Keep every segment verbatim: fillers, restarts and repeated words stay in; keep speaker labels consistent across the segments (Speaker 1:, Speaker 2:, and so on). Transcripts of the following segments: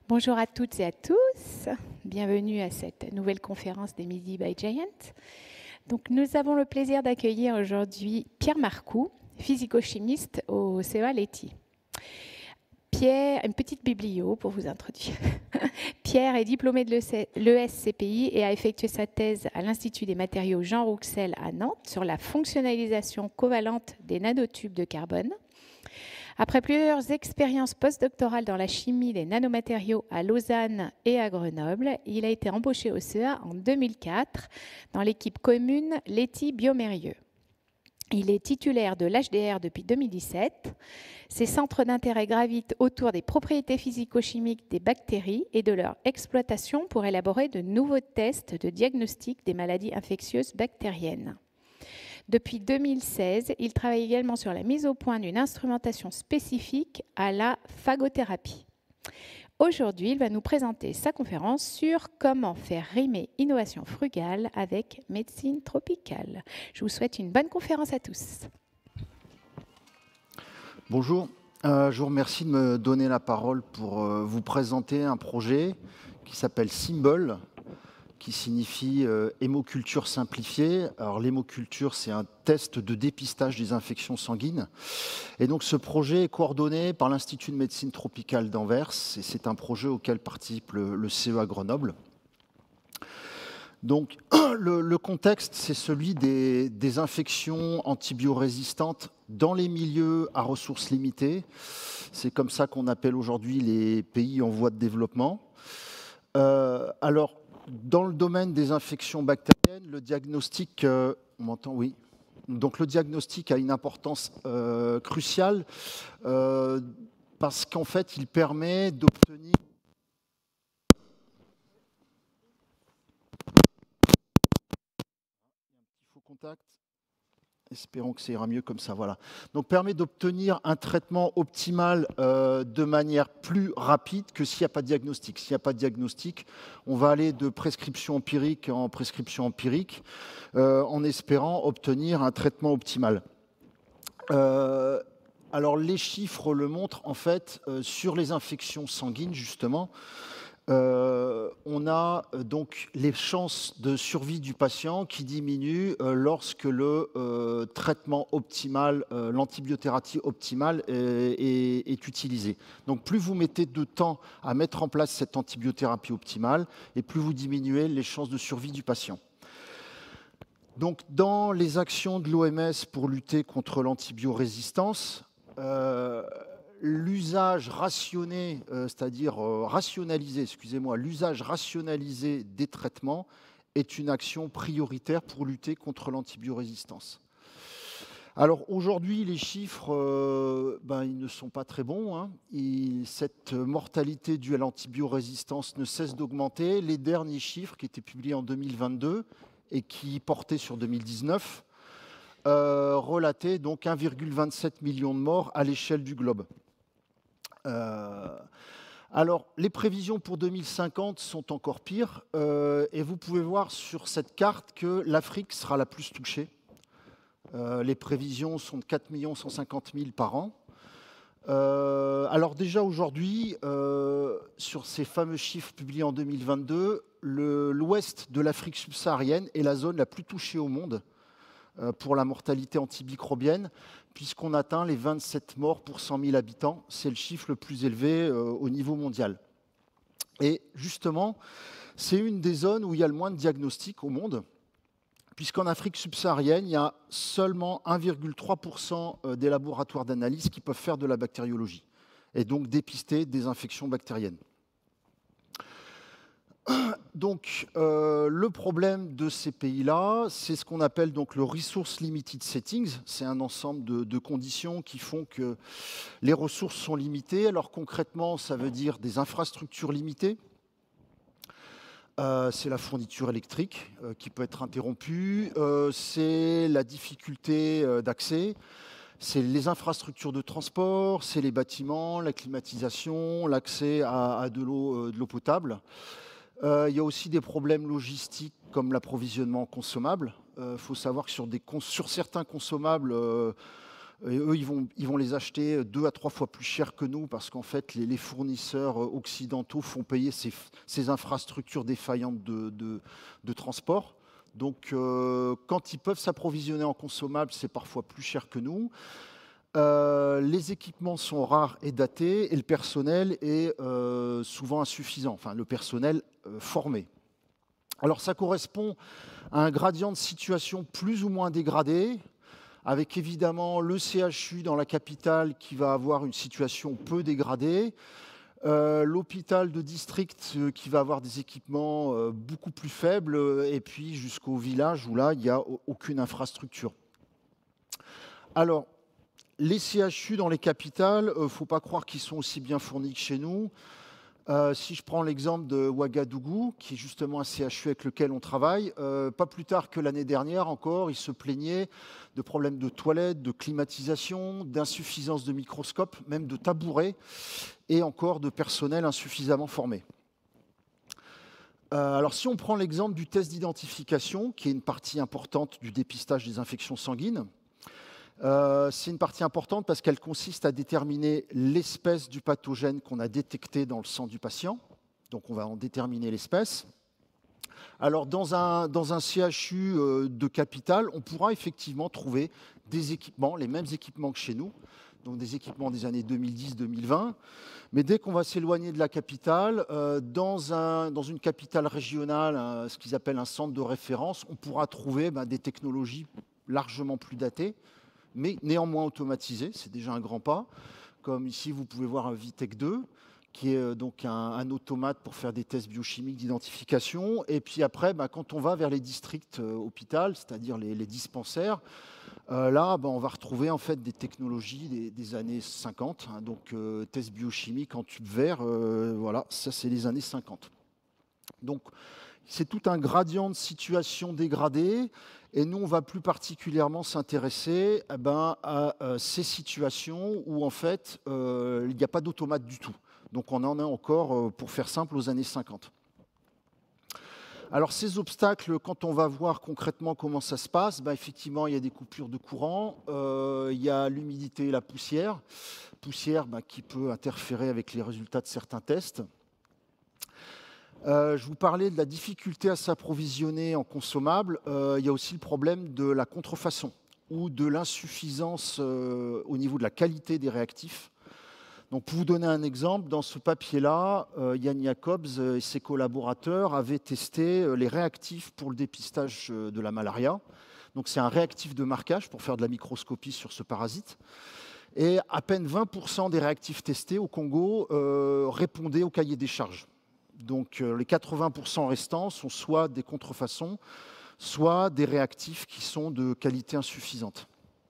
Speaker 1: Bonjour à toutes et à tous, bienvenue à cette nouvelle conférence des Midi by Giant. Donc, nous avons le plaisir d'accueillir aujourd'hui Pierre Marcoux, physico-chimiste au C E A Leti. Pierre, une petite biblio pour vous introduire. Pierre est diplômé de l'E S C P I et a effectué sa thèse à l'Institut des matériaux Jean Rouxel à Nantes sur la fonctionnalisation covalente des nanotubes de carbone. Après plusieurs expériences postdoctorales dans la chimie des nanomatériaux à Lausanne et à Grenoble, il a été embauché au C E A en deux mille quatre dans l'équipe commune Leti Biomérieux. Il est titulaire de l'H D R depuis deux mille dix-sept. Ses centres d'intérêt gravitent autour des propriétés physico-chimiques des bactéries et de leur exploitation pour élaborer de nouveaux tests de diagnostic des maladies infectieuses bactériennes. Depuis deux mille seize, il travaille également sur la mise au point d'une instrumentation spécifique à la phagothérapie. Aujourd'hui, il va nous présenter sa conférence sur comment faire rimer innovation frugale avec médecine tropicale. Je vous souhaite une bonne conférence à tous.
Speaker 2: Bonjour, euh, je vous remercie de me donner la parole pour euh, vous présenter un projet qui s'appelle Symbol, qui signifie euh, hémoculture simplifiée. Alors l'hémoculture, c'est un test de dépistage des infections sanguines. Et donc ce projet est coordonné par l'Institut de médecine tropicale d'Anvers, et c'est un projet auquel participe le, le C E A Grenoble. Donc le, le contexte, c'est celui des, des infections antibiorésistantes dans les milieux à ressources limitées. C'est comme ça qu'on appelle aujourd'hui les pays en voie de développement. Euh, alors, dans le domaine des infections bactériennes, le diagnostic, euh, on m'entend, oui. Donc le diagnostic a une importance euh, cruciale euh, parce qu'en fait, il permet d'obtenir un petit faux contact. Espérons que ça ira mieux comme ça, voilà. Donc, permet d'obtenir un traitement optimal euh, de manière plus rapide que s'il n'y a pas de diagnostic. S'il n'y a pas de diagnostic, on va aller de prescription empirique en prescription empirique euh, en espérant obtenir un traitement optimal. Euh, alors, les chiffres le montrent, en fait, euh, sur les infections sanguines, justement. Euh, on a euh, donc les chances de survie du patient qui diminuent euh, lorsque le euh, traitement optimal, euh, l'antibiothérapie optimale est, est, est utilisée. Donc plus vous mettez de temps à mettre en place cette antibiothérapie optimale, et plus vous diminuez les chances de survie du patient. Donc dans les actions de l'O M S pour lutter contre l'antibiorésistance, euh, l'usage rationné, euh, c'est-à-dire euh, rationalisé, excusez-moi, l'usage rationalisé des traitements est une action prioritaire pour lutter contre l'antibiorésistance. Alors aujourd'hui, les chiffres, euh, ben, ils ne sont pas très bons. Hein. Il, cette mortalité due à l'antibiorésistance ne cesse d'augmenter. Les derniers chiffres qui étaient publiés en deux mille vingt-deux et qui portaient sur deux mille dix-neuf euh, relataient donc un virgule vingt-sept million de morts à l'échelle du globe. Euh, alors, les prévisions pour deux mille cinquante sont encore pires, euh, et vous pouvez voir sur cette carte que l'Afrique sera la plus touchée. Euh, les prévisions sont de quatre millions cent cinquante mille par an. Euh, alors déjà aujourd'hui, euh, sur ces fameux chiffres publiés en deux mille vingt-deux, l'ouest de l'Afrique subsaharienne est la zone la plus touchée au monde pour la mortalité antimicrobienne, puisqu'on atteint les vingt-sept morts pour cent mille habitants. C'est le chiffre le plus élevé euh, au niveau mondial. Et justement, c'est une des zones où il y a le moins de diagnostics au monde, puisqu'en Afrique subsaharienne, il y a seulement un virgule trois pour cent des laboratoires d'analyse qui peuvent faire de la bactériologie, et donc dépister des infections bactériennes. Donc, euh, le problème de ces pays-là, c'est ce qu'on appelle donc le Resource Limited Settings. C'est un ensemble de, de conditions qui font que les ressources sont limitées. Alors concrètement, ça veut dire des infrastructures limitées. Euh, c'est la fourniture électrique euh, qui peut être interrompue. Euh, c'est la difficulté euh, d'accès. C'est les infrastructures de transport, c'est les bâtiments, la climatisation, l'accès à, à de l'eau euh, de l'eau potable. Euh, il y a aussi des problèmes logistiques comme l'approvisionnement consommable. Il euh, faut savoir que sur, des cons sur certains consommables, euh, Et eux, ils vont, ils vont les acheter deux à trois fois plus cher que nous parce qu'en fait, les, les fournisseurs occidentaux font payer ces, ces infrastructures défaillantes de, de, de transport. Donc, euh, quand ils peuvent s'approvisionner en consommables, c'est parfois plus cher que nous. Euh, les équipements sont rares et datés et le personnel est euh, souvent insuffisant, enfin le personnel euh, formé. Alors ça correspond à un gradient de situation plus ou moins dégradé, avec évidemment le C H U dans la capitale qui va avoir une situation peu dégradée, euh, l'hôpital de district euh, qui va avoir des équipements euh, beaucoup plus faibles, et puis jusqu'au village où là, il n'y a aucune infrastructure. Alors, les C H U dans les capitales, il ne faut pas croire qu'ils sont aussi bien fournis que chez nous. Euh, si je prends l'exemple de Ouagadougou, qui est justement un C H U avec lequel on travaille, euh, pas plus tard que l'année dernière encore, ils se plaignaient de problèmes de toilettes, de climatisation, d'insuffisance de microscopes, même de tabourets, et encore de personnel insuffisamment formé. Euh, alors si on prend l'exemple du test d'identification, qui est une partie importante du dépistage des infections sanguines, Euh, c'est une partie importante parce qu'elle consiste à déterminer l'espèce du pathogène qu'on a détecté dans le sang du patient. Donc on va en déterminer l'espèce. Alors dans un, dans un C H U euh, de capitale, on pourra effectivement trouver des équipements, les mêmes équipements que chez nous, donc des équipements des années deux mille dix deux mille vingt. Mais dès qu'on va s'éloigner de la capitale, euh, dans, un, dans une capitale régionale, un, ce qu'ils appellent un centre de référence, on pourra trouver ben, des technologies largement plus datées, mais néanmoins automatisé, c'est déjà un grand pas. Comme ici, vous pouvez voir un Vitec deux, qui est donc un, un automate pour faire des tests biochimiques d'identification. Et puis après, bah, quand on va vers les districts euh, hôpital, c'est-à-dire les, les dispensaires, euh, là, bah, on va retrouver en fait des technologies des, des années cinquante. Hein, donc, euh, tests biochimiques en tube vert, euh, voilà, ça c'est les années cinquante. Donc, c'est tout un gradient de situation dégradée. Et nous, on va plus particulièrement s'intéresser eh ben, à euh, ces situations où, en fait, euh, il n'y a pas d'automate du tout. Donc, on en est encore, euh, pour faire simple, aux années cinquante. Alors, ces obstacles, quand on va voir concrètement comment ça se passe, ben, effectivement, il y a des coupures de courant, euh, il y a l'humidité et la poussière. Poussière ben, qui peut interférer avec les résultats de certains tests. Euh, je vous parlais de la difficulté à s'approvisionner en consommables. Euh, il y a aussi le problème de la contrefaçon ou de l'insuffisance euh, au niveau de la qualité des réactifs. Donc, pour vous donner un exemple, dans ce papier-là, euh, Yann Jacobs et ses collaborateurs avaient testé les réactifs pour le dépistage de la malaria. Donc, c'est un réactif de marquage pour faire de la microscopie sur ce parasite. Et à peine vingt pour cent des réactifs testés au Congo euh, répondaient au cahier des charges. Donc euh, les quatre-vingts pour cent restants sont soit des contrefaçons, soit des réactifs qui sont de qualité insuffisante.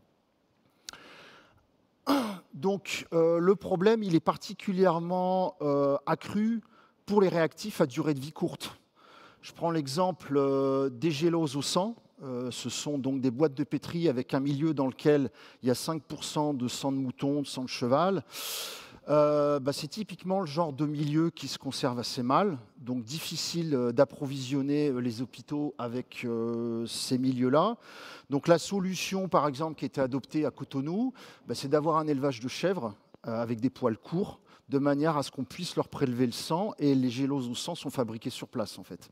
Speaker 2: Donc euh, le problème, il est particulièrement euh, accru pour les réactifs à durée de vie courte. Je prends l'exemple euh, des géloses au sang. Euh, ce sont donc des boîtes de pétri avec un milieu dans lequel il y a cinq pour cent de sang de mouton, de sang de cheval. Euh, bah, c'est typiquement le genre de milieu qui se conserve assez mal, donc difficile euh, d'approvisionner euh, les hôpitaux avec euh, ces milieux-là. Donc la solution, par exemple, qui a été adoptée à Cotonou, bah, c'est d'avoir un élevage de chèvres euh, avec des poils courts, de manière à ce qu'on puisse leur prélever le sang, et les géloses au sang sont fabriquées sur place, en fait.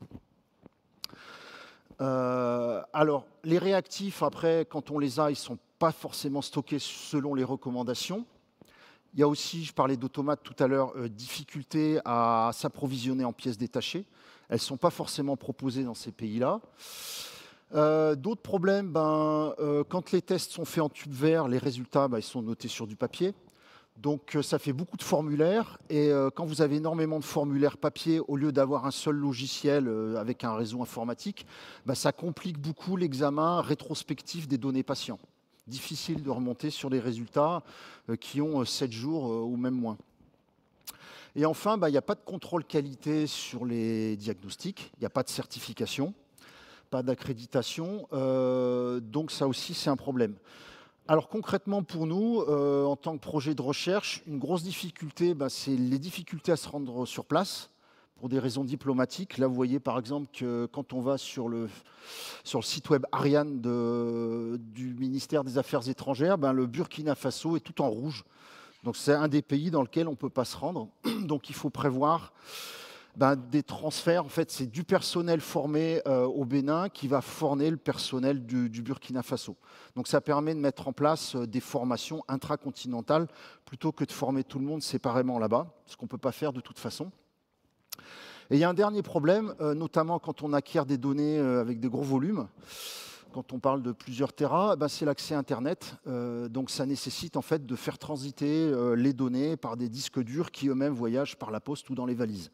Speaker 2: Euh, alors, les réactifs, après, quand on les a, ils ne sont pas forcément stockés selon les recommandations. Il y a aussi, je parlais d'automates tout à l'heure, euh, difficulté à s'approvisionner en pièces détachées. Elles ne sont pas forcément proposées dans ces pays-là. Euh, D'autres problèmes, ben, euh, quand les tests sont faits en tube vert, les résultats ben, ils sont notés sur du papier. Donc euh, ça fait beaucoup de formulaires. Et euh, quand vous avez énormément de formulaires papier, au lieu d'avoir un seul logiciel euh, avec un réseau informatique, ben, ça complique beaucoup l'examen rétrospectif des données patients. Difficile de remonter sur les résultats euh, qui ont euh, sept jours euh, ou même moins. Et enfin, bah, il n'y a pas de contrôle qualité sur les diagnostics, il n'y a pas de certification, pas d'accréditation, euh, donc ça aussi c'est un problème. Alors concrètement pour nous, euh, en tant que projet de recherche, une grosse difficulté, bah, c'est les difficultés à se rendre sur place, pour des raisons diplomatiques. Là, vous voyez par exemple que quand on va sur le, sur le site web Ariane de, du ministère des Affaires étrangères, ben, le Burkina Faso est tout en rouge. Donc c'est un des pays dans lequel on ne peut pas se rendre. Donc il faut prévoir ben, des transferts. En fait, c'est du personnel formé euh, au Bénin qui va former le personnel du, du Burkina Faso. Donc ça permet de mettre en place euh, des formations intracontinentales plutôt que de former tout le monde séparément là-bas, ce qu'on ne peut pas faire de toute façon. Et il y a un dernier problème, euh, notamment quand on acquiert des données euh, avec des gros volumes. Quand on parle de plusieurs terras, ben c'est l'accès Internet. Euh, donc ça nécessite en fait de faire transiter euh, les données par des disques durs qui eux-mêmes voyagent par la poste ou dans les valises.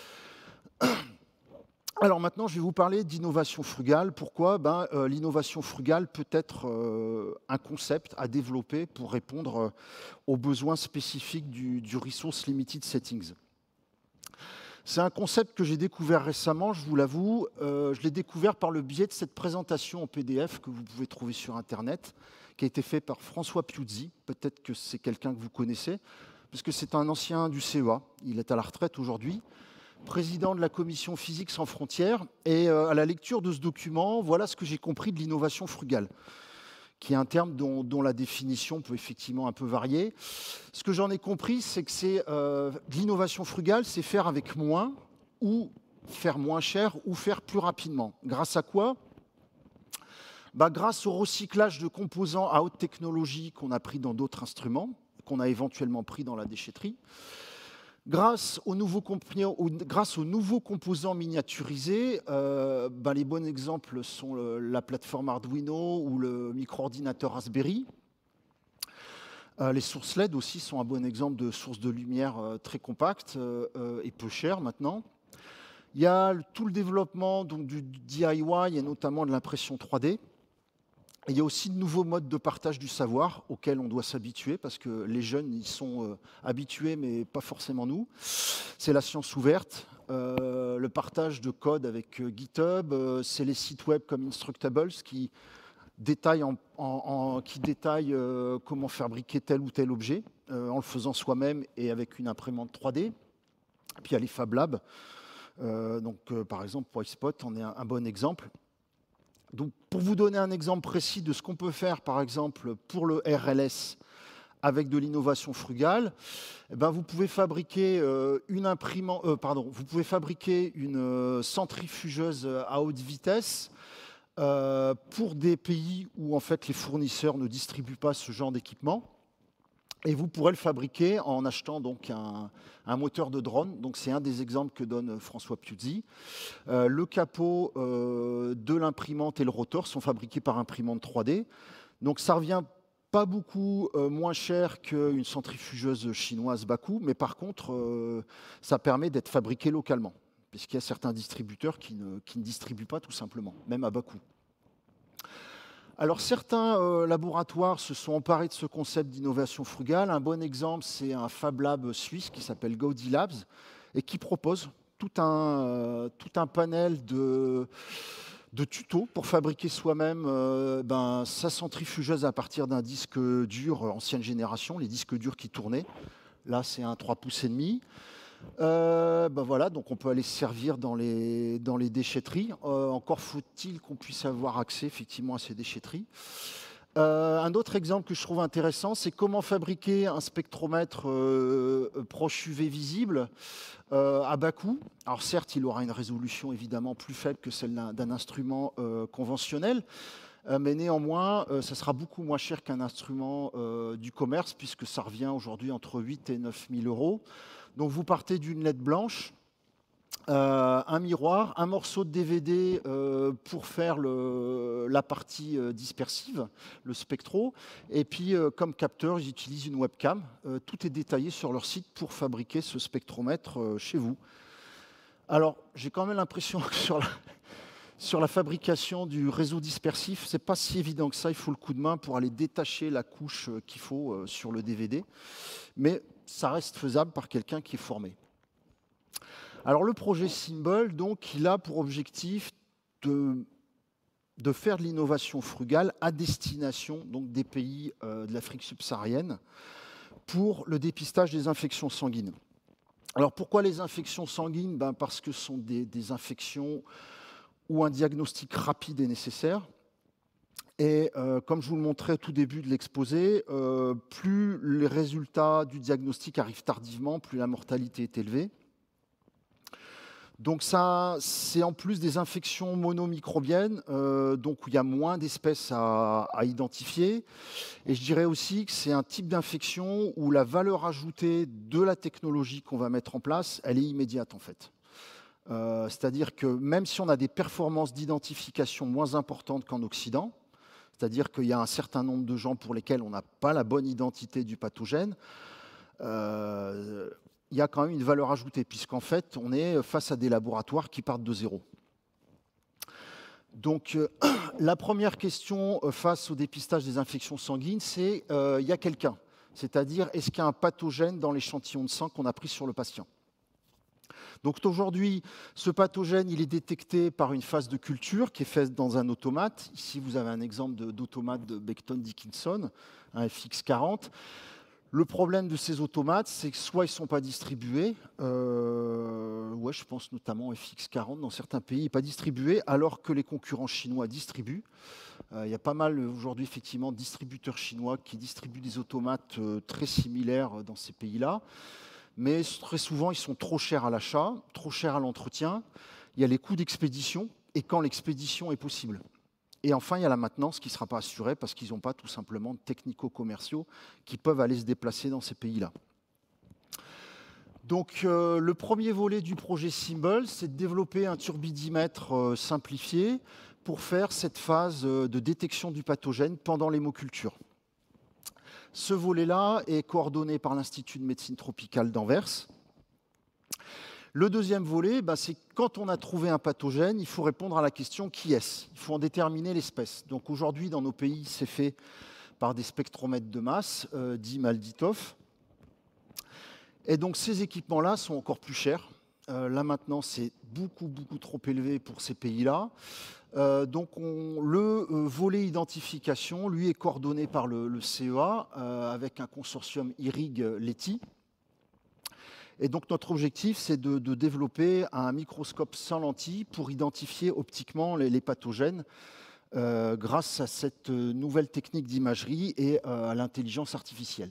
Speaker 2: Alors maintenant, je vais vous parler d'innovation frugale. Pourquoi ben, euh, l'innovation frugale peut être euh, un concept à développer pour répondre euh, aux besoins spécifiques du, du Resource Limited Settings. C'est un concept que j'ai découvert récemment, je vous l'avoue. Euh, je l'ai découvert par le biais de cette présentation en P D F que vous pouvez trouver sur Internet, qui a été faite par François Piuzzi. Peut-être que c'est quelqu'un que vous connaissez, puisque c'est un ancien du C E A. Il est à la retraite aujourd'hui, président de la commission Physique sans frontières. Et euh, à la lecture de ce document, voilà ce que j'ai compris de l'innovation frugale, qui est un terme dont, dont la définition peut effectivement un peu varier. Ce que j'en ai compris, c'est que c'est euh, l'innovation frugale, c'est faire avec moins, ou faire moins cher, ou faire plus rapidement. Grâce à quoi? Bah, grâce au recyclage de composants à haute technologie qu'on a pris dans d'autres instruments, qu'on a éventuellement pris dans la déchetterie. Grâce aux nouveaux, grâce aux nouveaux composants miniaturisés, euh, ben les bons exemples sont le, la plateforme Arduino ou le micro-ordinateur Raspberry. Euh, les sources L E D aussi sont un bon exemple de sources de lumière euh, très compactes euh, euh, et peu chères maintenant. Il y a tout le développement donc, du D I Y et notamment de l'impression trois D. Et il y a aussi de nouveaux modes de partage du savoir auxquels on doit s'habituer parce que les jeunes y sont euh, habitués, mais pas forcément nous. C'est la science ouverte, euh, le partage de code avec euh, GitHub, euh, c'est les sites web comme Instructables qui détaillent, en, en, en, qui détaillent euh, comment fabriquer tel ou tel objet euh, en le faisant soi-même et avec une imprimante trois D. Puis il y a les Fab Labs. Euh, donc, euh, par exemple, PoiSpot en est un, un bon exemple. Donc, pour vous donner un exemple précis de ce qu'on peut faire, par exemple, pour le R L S avec de l'innovation frugale, eh ben, vous pouvez fabriquer euh, une imprimante, euh, pardon, vous pouvez fabriquer une euh, centrifugeuse à haute vitesse euh, pour des pays où en fait les fournisseurs ne distribuent pas ce genre d'équipement. Et vous pourrez le fabriquer en achetant donc un, un moteur de drone. Donc c'est un des exemples que donne François Piuzzi. Euh, le capot euh, de l'imprimante et le rotor sont fabriqués par imprimante trois D. Donc ça revient pas beaucoup euh, moins cher qu'une centrifugeuse chinoise bas coût, mais par contre euh, ça permet d'être fabriqué localement, puisqu'il y a certains distributeurs qui ne, qui ne distribuent pas tout simplement, même à bas coût. Alors certains euh, laboratoires se sont emparés de ce concept d'innovation frugale. Un bon exemple, c'est un Fab Lab suisse qui s'appelle Gaudi Labs et qui propose tout un, euh, tout un panel de, de tutos pour fabriquer soi-même euh, ben, sa centrifugeuse à partir d'un disque dur ancienne génération, les disques durs qui tournaient. Là, c'est un trois pouces et demi. Euh, ben voilà, donc on peut aller se servir dans les, dans les déchetteries. Euh, encore faut-il qu'on puisse avoir accès effectivement à ces déchetteries. Euh, un autre exemple que je trouve intéressant, c'est comment fabriquer un spectromètre euh, proche U V visible euh, à bas coût. Alors certes, il aura une résolution évidemment plus faible que celle d'un, d'un instrument euh, conventionnel, euh, mais néanmoins, euh, ça sera beaucoup moins cher qu'un instrument euh, du commerce, puisque ça revient aujourd'hui entre huit et neuf mille euros. Donc vous partez d'une L E D blanche, euh, un miroir, un morceau de D V D euh, pour faire le, la partie euh, dispersive, le spectro, et puis euh, comme capteur, ils utilisent une webcam. Euh, tout est détaillé sur leur site pour fabriquer ce spectromètre euh, chez vous. Alors, j'ai quand même l'impression que sur la, sur la fabrication du réseau dispersif, c'est pas si évident que ça. Il faut le coup de main pour aller détacher la couche qu'il faut euh, sur le D V D. Mais ça reste faisable par quelqu'un qui est formé. Alors le projet Symbol, donc, il a pour objectif de, de faire de l'innovation frugale à destination donc, des pays euh, de l'Afrique subsaharienne pour le dépistage des infections sanguines. Alors pourquoi les infections sanguines? Ben parce que ce sont des, des infections où un diagnostic rapide est nécessaire. Et euh, comme je vous le montrais au tout début de l'exposé, euh, plus les résultats du diagnostic arrivent tardivement, plus la mortalité est élevée. Donc ça, c'est en plus des infections monomicrobiennes, euh, donc où il y a moins d'espèces à, à identifier. Et je dirais aussi que c'est un type d'infection où la valeur ajoutée de la technologie qu'on va mettre en place, elle est immédiate en fait. Euh, c'est-à-dire que même si on a des performances d'identification moins importantes qu'en Occident, c'est-à-dire qu'il y a un certain nombre de gens pour lesquels on n'a pas la bonne identité du pathogène, euh, il y a quand même une valeur ajoutée, puisqu'en fait, on est face à des laboratoires qui partent de zéro. Donc, euh, la première question face au dépistage des infections sanguines, c'est euh, il y a quelqu'un, c'est-à-dire est-ce qu'il y a un pathogène dans l'échantillon de sang qu'on a pris sur le patient. Donc aujourd'hui, ce pathogène, il est détecté par une phase de culture qui est faite dans un automate. Ici, vous avez un exemple d'automate de Becton Dickinson, un F X quarante. Le problème de ces automates, c'est que soit ils ne sont pas distribués, euh, ouais, je pense notamment au F X quarante, dans certains pays, il n'est pas distribué, alors que les concurrents chinois distribuent. Euh, il y a pas mal aujourd'hui, effectivement, de distributeurs chinois qui distribuent des automates euh, très similaires dans ces pays-là. Mais très souvent, ils sont trop chers à l'achat, trop chers à l'entretien. Il y a les coûts d'expédition, et quand l'expédition est possible. Et enfin, il y a la maintenance qui ne sera pas assurée parce qu'ils n'ont pas tout simplement de technico-commerciaux qui peuvent aller se déplacer dans ces pays-là. Donc, euh, le premier volet du projet Symbol, c'est de développer un turbidimètre euh, simplifié pour faire cette phase euh, de détection du pathogène pendant l'hémoculture. Ce volet-là est coordonné par l'Institut de médecine tropicale d'Anvers. Le deuxième volet, bah, c'est quand on a trouvé un pathogène, il faut répondre à la question qui est-ce? Il faut en déterminer l'espèce. Donc aujourd'hui, dans nos pays, c'est fait par des spectromètres de masse, euh, dits Malditov. Et donc ces équipements-là sont encore plus chers. Euh, là maintenant, c'est beaucoup, beaucoup trop élevé pour ces pays-là. Euh, donc on, le euh, volet identification, lui, est coordonné par le, le C E A euh, avec un consortium I R I G-Leti. Et donc notre objectif, c'est de, de développer un microscope sans lentille pour identifier optiquement les, les pathogènes euh, grâce à cette nouvelle technique d'imagerie et euh, à l'intelligence artificielle.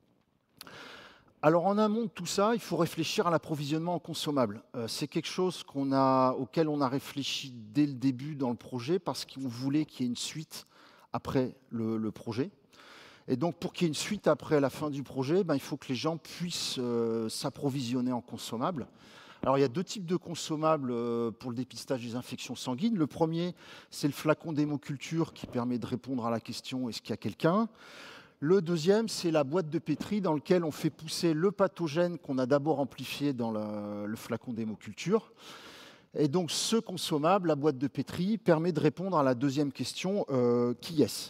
Speaker 2: Alors en amont de tout ça, il faut réfléchir à l'approvisionnement en consommables. Euh, c'est quelque chose qu'on a, auquel on a réfléchi dès le début dans le projet parce qu'on voulait qu'il y ait une suite après le, le projet. Et donc, pour qu'il y ait une suite après la fin du projet, ben, il faut que les gens puissent euh, s'approvisionner en consommables. Alors, il y a deux types de consommables euh, pour le dépistage des infections sanguines. Le premier, c'est le flacon d'hémoculture qui permet de répondre à la question « est-ce qu'il y a quelqu'un ?» Le deuxième, c'est la boîte de pétri dans laquelle on fait pousser le pathogène qu'on a d'abord amplifié dans le, le flacon d'hémoculture. Et donc, ce consommable, la boîte de pétri, permet de répondre à la deuxième question euh, « qui est-ce ?»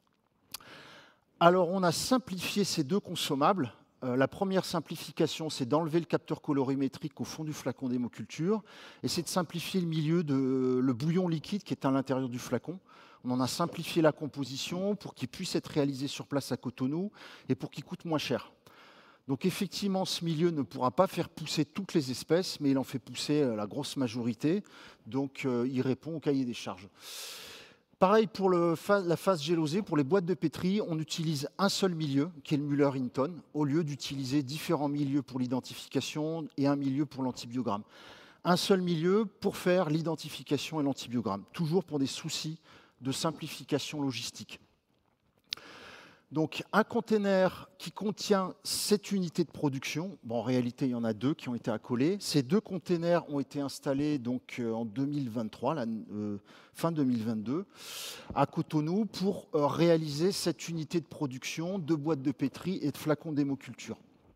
Speaker 2: Alors, on a simplifié ces deux consommables. Euh, la première simplification, c'est d'enlever le capteur colorimétrique au fond du flacon d'hémoculture, et c'est de simplifier le milieu de le bouillon liquide qui est à l'intérieur du flacon. On en a simplifié la composition pour qu'il puisse être réalisé sur place à Cotonou et pour qu'il coûte moins cher. Donc effectivement, ce milieu ne pourra pas faire pousser toutes les espèces, mais il en fait pousser la grosse majorité, donc euh, il répond au cahier des charges. Pareil pour le, la phase gélosée, pour les boîtes de pétri, on utilise un seul milieu, qui est le Müller-Hinton, au lieu d'utiliser différents milieux pour l'identification et un milieu pour l'antibiogramme. Un seul milieu pour faire l'identification et l'antibiogramme, toujours pour des soucis de simplification logistique. Donc un container qui contient sept unités de production, bon, en réalité il y en a deux qui ont été accolés. Ces deux containers ont été installés donc, euh, en deux mille vingt-trois, la, euh, fin deux mille vingt-deux, à Cotonou pour euh, réaliser cette unité de production de boîtes de pétri et de flacons d'hémoculture.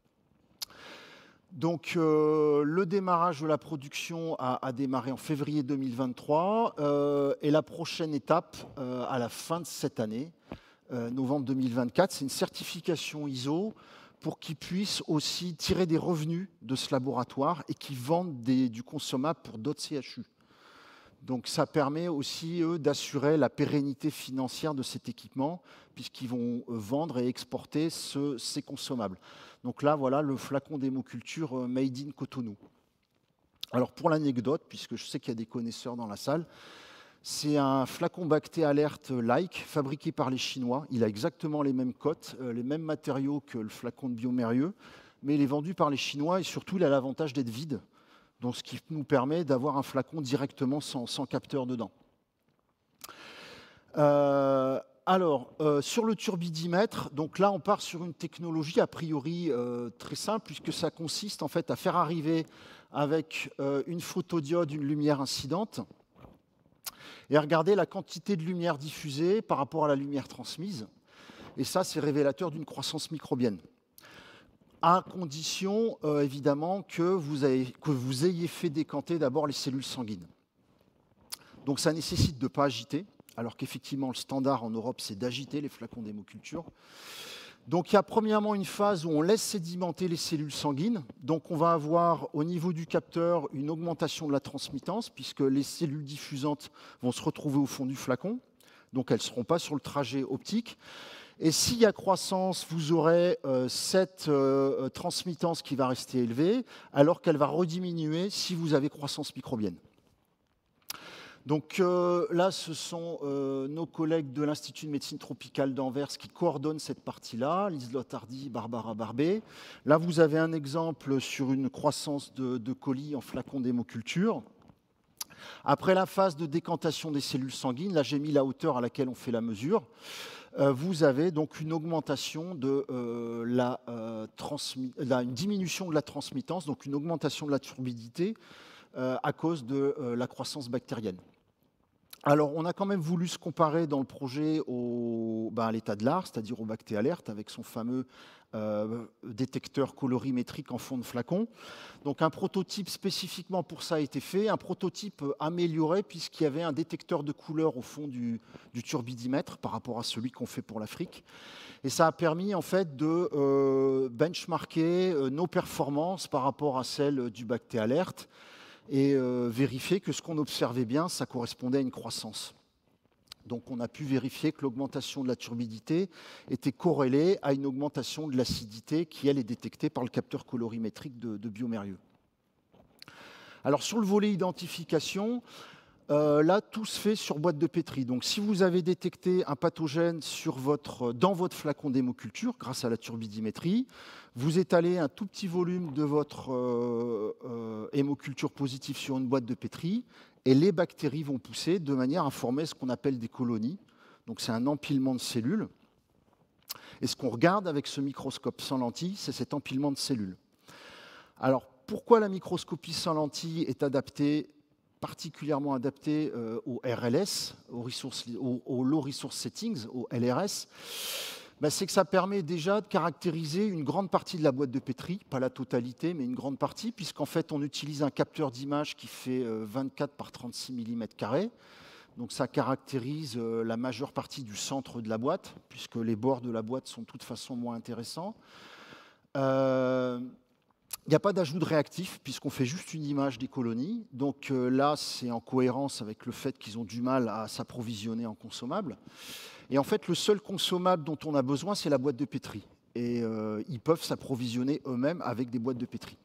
Speaker 2: Donc euh, le démarrage de la production a, a démarré en février deux mille vingt-trois euh, et la prochaine étape euh, à la fin de cette année, Euh, novembre deux mille vingt-quatre, c'est une certification I S O pour qu'ils puissent aussi tirer des revenus de ce laboratoire et qu'ils vendent des, du consommable pour d'autres C H U. Donc ça permet aussi, eux, d'assurer la pérennité financière de cet équipement, puisqu'ils vont vendre et exporter ce, ces consommables. Donc là, voilà le flacon d'hémoculture Made in Cotonou. Alors pour l'anecdote, puisque je sais qu'il y a des connaisseurs dans la salle, c'est un flacon Bacté Alert like, fabriqué par les Chinois. Il a exactement les mêmes cotes, euh, les mêmes matériaux que le flacon de Biomérieux, mais il est vendu par les Chinois et surtout, il a l'avantage d'être vide. Donc, ce qui nous permet d'avoir un flacon directement sans, sans capteur dedans. Euh, alors, euh, sur le turbidimètre, donc là, on part sur une technologie a priori euh, très simple, puisque ça consiste en fait à faire arriver avec euh, une photodiode une lumière incidente et à regarder la quantité de lumière diffusée par rapport à la lumière transmise. Et ça, c'est révélateur d'une croissance microbienne. À condition, euh, évidemment, que vous, avez, que vous ayez fait décanter d'abord les cellules sanguines. Donc ça nécessite de ne pas agiter, alors qu'effectivement, le standard en Europe, c'est d'agiter les flacons d'hémoculture. Donc il y a premièrement une phase où on laisse sédimenter les cellules sanguines. Donc on va avoir au niveau du capteur une augmentation de la transmittance, puisque les cellules diffusantes vont se retrouver au fond du flacon. Donc elles ne seront pas sur le trajet optique. Et s'il y a croissance, vous aurez euh, cette euh, transmittance qui va rester élevée, alors qu'elle va rediminuer si vous avez croissance microbienne. Donc euh, là, ce sont euh, nos collègues de l'Institut de médecine tropicale d'Anvers qui coordonnent cette partie-là, Liselotte Hardy, Barbara Barbet. Là, vous avez un exemple sur une croissance de, de colis en flacon d'hémoculture. Après la phase de décantation des cellules sanguines, là j'ai mis la hauteur à laquelle on fait la mesure, euh, vous avez donc une augmentation de euh, la, euh, transmi- la, une diminution de la transmittance, donc une augmentation de la turbidité euh, à cause de euh, la croissance bactérienne. Alors, on a quand même voulu se comparer dans le projet au, ben, à l'état de l'art, c'est-à-dire au Bacté Alert, avec son fameux euh, détecteur colorimétrique en fond de flacon. Donc, un prototype spécifiquement pour ça a été fait, un prototype amélioré puisqu'il y avait un détecteur de couleur au fond du, du turbidimètre par rapport à celui qu'on fait pour l'Afrique. Et ça a permis en fait de euh, benchmarker euh, nos performances par rapport à celles du Bacté Alert, et euh, vérifier que ce qu'on observait bien, ça correspondait à une croissance. Donc on a pu vérifier que l'augmentation de la turbidité était corrélée à une augmentation de l'acidité qui, elle, est détectée par le capteur colorimétrique de, de Biomérieux. Alors sur le volet identification, euh, là, tout se fait sur boîte de pétri. Donc si vous avez détecté un pathogène sur votre, dans votre flacon d'hémoculture, grâce à la turbidimétrie, vous étalez un tout petit volume de votre euh, euh, hémoculture positive sur une boîte de pétri et les bactéries vont pousser de manière à former ce qu'on appelle des colonies. Donc c'est un empilement de cellules. Et ce qu'on regarde avec ce microscope sans lentille, c'est cet empilement de cellules. Alors pourquoi la microscopie sans lentille est adaptée, particulièrement adaptée euh, au R L S, aux, ressources, aux, aux Low Resource Settings, au L R S? Ben, c'est que ça permet déjà de caractériser une grande partie de la boîte de pétri, pas la totalité, mais une grande partie, puisqu'en fait, on utilise un capteur d'image qui fait vingt-quatre par trente-six millimètres carrés. Donc ça caractérise la majeure partie du centre de la boîte, puisque les bords de la boîte sont de toute façon moins intéressants. Euh, Il n'y a pas d'ajout de réactif, puisqu'on fait juste une image des colonies. Donc euh, là, c'est en cohérence avec le fait qu'ils ont du mal à s'approvisionner en consommables. Et en fait, le seul consommable dont on a besoin, c'est la boîte de pétri. Et euh, ils peuvent s'approvisionner eux-mêmes avec des boîtes de pétri.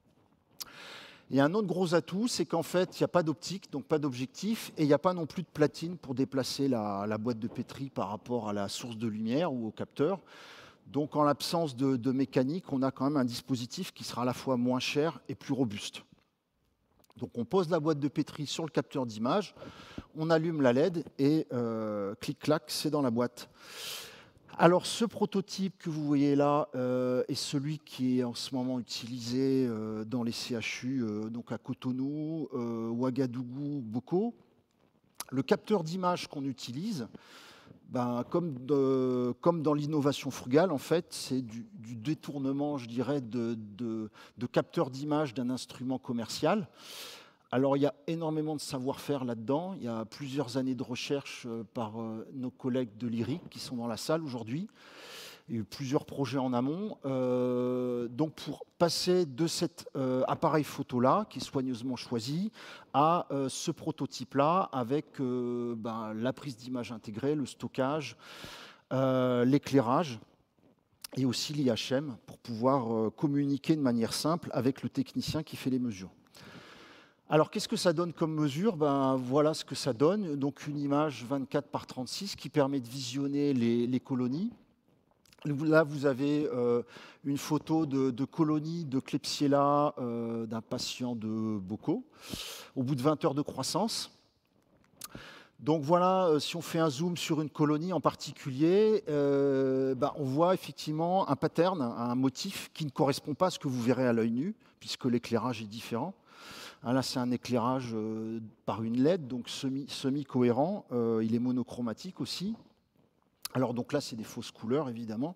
Speaker 2: Et un autre gros atout, c'est qu'en fait, il n'y a pas d'optique, donc pas d'objectif, et il n'y a pas non plus de platine pour déplacer la, la boîte de pétri par rapport à la source de lumière ou au capteur. Donc en l'absence de, de mécanique, on a quand même un dispositif qui sera à la fois moins cher et plus robuste. Donc on pose la boîte de pétri sur le capteur d'image, on allume la L E D et euh, clic-clac, c'est dans la boîte. Alors ce prototype que vous voyez là euh, est celui qui est en ce moment utilisé euh, dans les C H U, euh, donc à Cotonou, euh, Ouagadougou, Boko. Le capteur d'image qu'on utilise, ben, comme, de, comme dans l'innovation frugale, en fait, c'est du, du détournement, je dirais, de, de, de capteurs d'image d'un instrument commercial. Alors, il y a énormément de savoir-faire là-dedans. Il y a plusieurs années de recherche par euh, nos collègues de l'I R I C qui sont dans la salle aujourd'hui. Il y a eu plusieurs projets en amont. Euh, donc pour passer de cet euh, appareil photo-là, qui est soigneusement choisi, à euh, ce prototype-là, avec euh, ben, la prise d'image intégrée, le stockage, euh, l'éclairage, et aussi l'I H M, pour pouvoir euh, communiquer de manière simple avec le technicien qui fait les mesures. Alors, qu'est-ce que ça donne comme mesure? Ben, voilà ce que ça donne. Donc, une image vingt-quatre par trente-six qui permet de visionner les, les colonies. Là, vous avez euh, une photo de, de colonie de Klebsiella euh, d'un patient de Bocaux, au bout de vingt heures de croissance. Donc voilà, euh, si on fait un zoom sur une colonie en particulier, euh, ben, on voit effectivement un pattern, un motif qui ne correspond pas à ce que vous verrez à l'œil nu, puisque l'éclairage est différent. Là, c'est un éclairage euh, par une L E D, donc semi, semi-cohérent. Euh, il est monochromatique aussi. Alors, donc là, c'est des fausses couleurs, évidemment.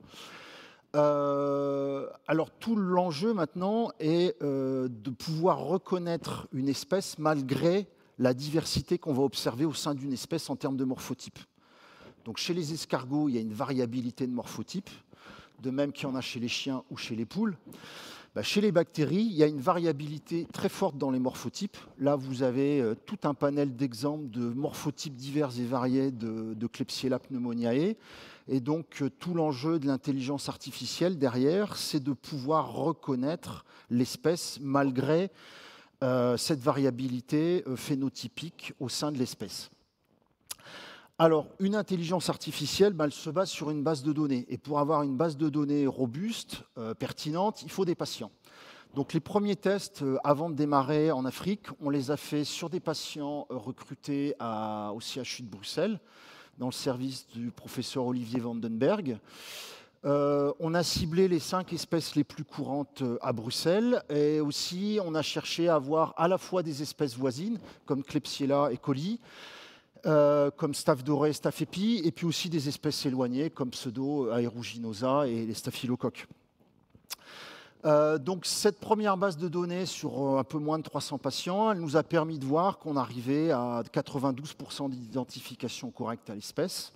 Speaker 2: Euh, alors, tout l'enjeu maintenant est euh, de pouvoir reconnaître une espèce malgré la diversité qu'on va observer au sein d'une espèce en termes de morphotype. Donc, chez les escargots, il y a une variabilité de morphotype, de même qu'il y en a chez les chiens ou chez les poules. Bah, chez les bactéries, il y a une variabilité très forte dans les morphotypes. Là, vous avez euh, tout un panel d'exemples de morphotypes divers et variés de, de Klebsiella pneumoniae. Et donc, euh, tout l'enjeu de l'intelligence artificielle derrière, c'est de pouvoir reconnaître l'espèce malgré euh, cette variabilité euh, phénotypique au sein de l'espèce. Alors, une intelligence artificielle, ben, elle se base sur une base de données. Et pour avoir une base de données robuste, euh, pertinente, il faut des patients. Donc, les premiers tests, euh, avant de démarrer en Afrique, on les a faits sur des patients euh, recrutés à, au C H U de Bruxelles, dans le service du professeur Olivier Vandenberg. Euh, on a ciblé les cinq espèces les plus courantes à Bruxelles. Et aussi, on a cherché à avoir à la fois des espèces voisines, comme Klebsiella et coli, Euh, comme Staph doré, Staph epi, et puis aussi des espèces éloignées comme Pseudo aeruginosa et les staphylocoques. Euh, donc cette première base de données sur un peu moins de trois cents patients, elle nous a permis de voir qu'on arrivait à quatre-vingt-douze pour cent d'identification correcte à l'espèce.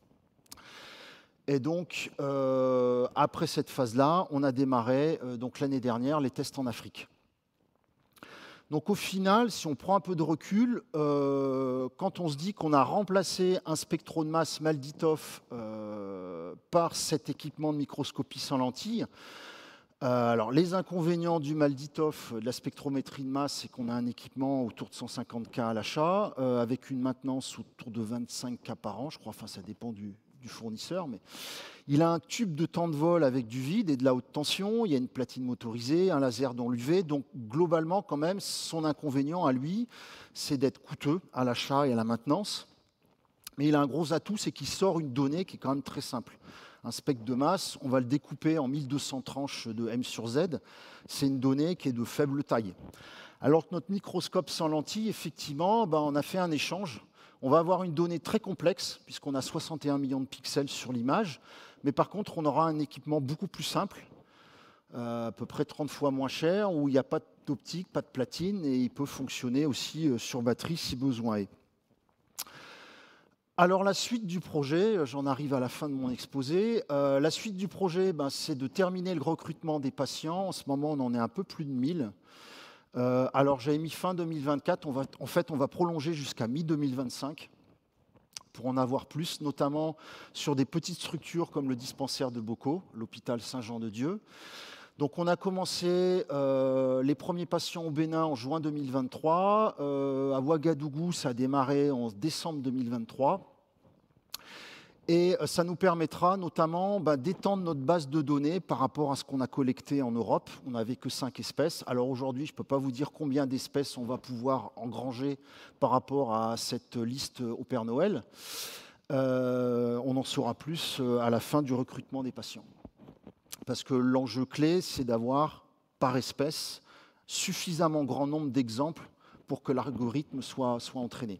Speaker 2: Et donc euh, après cette phase-là, on a démarré euh, donc l'année dernière les tests en Afrique. Donc au final, si on prend un peu de recul, euh, quand on se dit qu'on a remplacé un spectro de masse Malditov euh, par cet équipement de microscopie sans lentille, euh, alors les inconvénients du Malditov, de la spectrométrie de masse, c'est qu'on a un équipement autour de cent cinquante K à l'achat, euh, avec une maintenance autour de vingt-cinq K par an, je crois, enfin ça dépend du, du fournisseur, mais il a un tube de temps de vol avec du vide et de la haute tension, il y a une platine motorisée, un laser dans l'U V, donc globalement quand même, son inconvénient à lui, c'est d'être coûteux à l'achat et à la maintenance. Mais il a un gros atout, c'est qu'il sort une donnée qui est quand même très simple. Un spectre de masse, on va le découper en mille deux cents tranches de M sur Z, c'est une donnée qui est de faible taille. Alors que notre microscope sans lentille, effectivement, ben, on a fait un échange. On va avoir une donnée très complexe, puisqu'on a soixante et un millions de pixels sur l'image, mais par contre, on aura un équipement beaucoup plus simple, euh, à peu près trente fois moins cher, où il n'y a pas d'optique, pas de platine, et il peut fonctionner aussi euh, sur batterie si besoin est. Alors la suite du projet, j'en arrive à la fin de mon exposé, euh, la suite du projet, ben, c'est de terminer le recrutement des patients. En ce moment, on en est un peu plus de mille. Euh, alors j'avais mis fin deux mille vingt-quatre, on va, en fait on va prolonger jusqu'à mi deux mille vingt-cinq pour en avoir plus, notamment sur des petites structures comme le dispensaire de Bocaux, l'hôpital Saint-Jean-de-Dieu. Donc on a commencé euh, les premiers patients au Bénin en juin deux mille vingt-trois, euh, à Ouagadougou ça a démarré en décembre deux mille vingt-trois. Et ça nous permettra notamment bah, d'étendre notre base de données par rapport à ce qu'on a collecté en Europe. On n'avait que cinq espèces. Alors aujourd'hui, je ne peux pas vous dire combien d'espèces on va pouvoir engranger par rapport à cette liste au Père Noël. Euh, on en saura plus à la fin du recrutement des patients. Parce que l'enjeu clé, c'est d'avoir par espèce suffisamment grand nombre d'exemples pour que l'algorithme soit, soit entraîné.